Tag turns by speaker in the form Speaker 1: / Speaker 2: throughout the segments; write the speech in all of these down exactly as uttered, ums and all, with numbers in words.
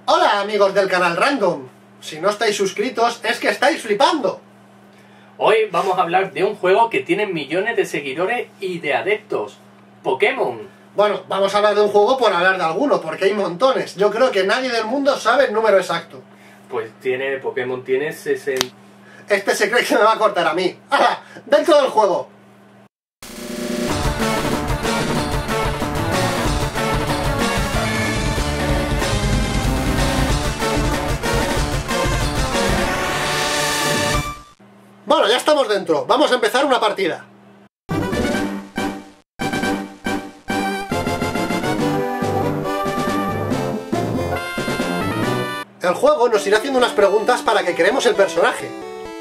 Speaker 1: Hola amigos del canal Random. Si no estáis suscritos es que estáis flipando.
Speaker 2: Hoy vamos a hablar de un juego que tiene millones de seguidores y de adeptos. Pokémon.
Speaker 1: Bueno, vamos a hablar de un juego por hablar de alguno, porque hay montones. Yo creo que nadie del mundo sabe el número exacto.
Speaker 2: Pues tiene, Pokémon tiene sesenta...
Speaker 1: Este se cree que me va a cortar a mí. ¡Hala! ¡Dentro del juego! Bueno, ya estamos dentro. Vamos a empezar una partida. El juego nos irá haciendo unas preguntas para que creemos el personaje.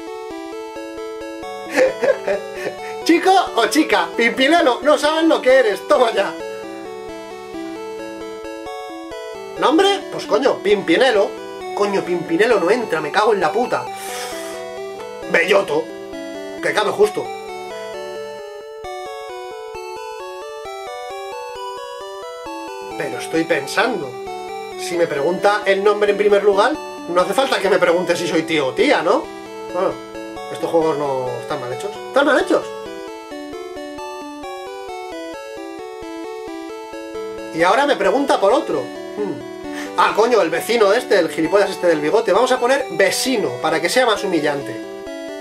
Speaker 1: ¿Chico o chica? Pimpinelo, no saben lo que eres. Toma ya. ¿Nombre? Pues coño, Pimpinelo. Coño, Pimpinelo no entra, me cago en la puta. Belloto, que cabe justo. Pero estoy pensando, si me pregunta el nombre en primer lugar, no hace falta que me pregunte si soy tío o tía, ¿no? Bueno, estos juegos no están mal hechos. ¿Están mal hechos? Y ahora me pregunta por otro. Hmm. Ah, coño, el vecino este, el gilipollas este del bigote. Vamos a poner vecino, para que sea más humillante.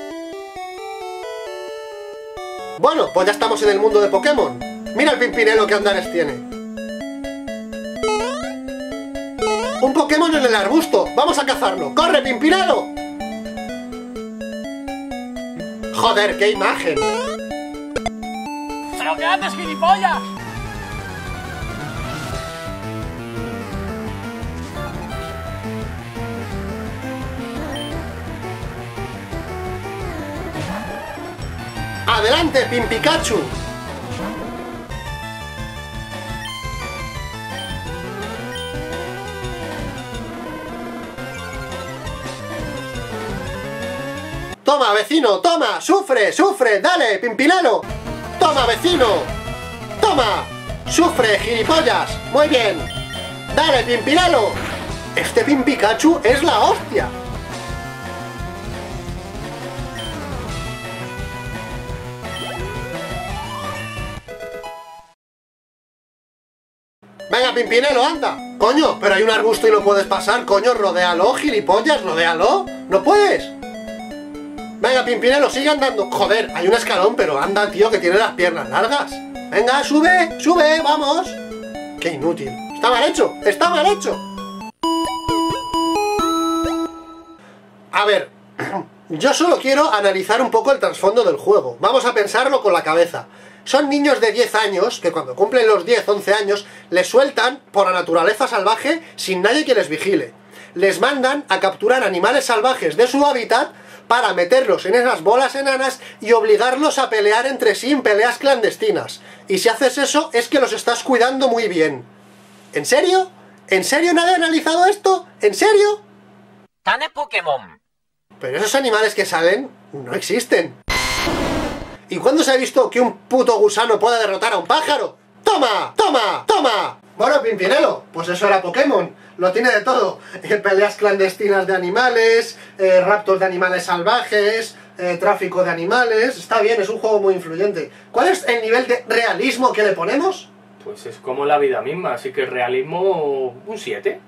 Speaker 1: Bueno, pues ya estamos en el mundo de Pokémon. Mira el Pimpinelo que andares tiene. Un Pokémon en el arbusto. Vamos a cazarlo. ¡Corre, Pimpinelo! Joder, qué imagen.
Speaker 3: ¿Pero qué haces, gilipollas?
Speaker 1: ¡Adelante, Pimpikachu! ¡Toma, vecino! ¡Toma! ¡Sufre! ¡Sufre! ¡Dale, Pimpinelo! ¡Toma, vecino! ¡Toma! ¡Sufre, gilipollas! ¡Muy bien! ¡Dale, Pimpinelo! Este Pimpikachu es la hostia. Venga, Pimpinelo, anda. Coño, pero hay un arbusto y lo puedes pasar. Coño, rodéalo, gilipollas, rodéalo. ¿No puedes? Venga, Pimpinelo, sigue andando. Joder, hay un escalón, pero anda, tío, que tiene las piernas largas. Venga, sube, sube, vamos. Qué inútil. Está mal hecho, está mal hecho. A ver, yo solo quiero analizar un poco el trasfondo del juego. Vamos a pensarlo con la cabeza. Son niños de diez años que cuando cumplen los diez, once años les sueltan por la naturaleza salvaje sin nadie que les vigile. Les mandan a capturar animales salvajes de su hábitat para meterlos en esas bolas enanas y obligarlos a pelear entre sí en peleas clandestinas. Y si haces eso es que los estás cuidando muy bien. ¿En serio? ¿En serio nadie ha analizado esto? ¿En serio?
Speaker 3: ¡Tane Pokémon!
Speaker 1: Pero esos animales que salen no existen. ¿Y cuándo se ha visto que un puto gusano pueda derrotar a un pájaro? ¡Toma! ¡Toma! ¡Toma! Bueno, Pimpinelo, pues eso era Pokémon. Lo tiene de todo. Eh, peleas clandestinas de animales, eh, raptos de animales salvajes, eh, tráfico de animales... Está bien, es un juego muy influyente. ¿Cuál es el nivel de realismo que le ponemos?
Speaker 2: Pues es como la vida misma, así que realismo un siete.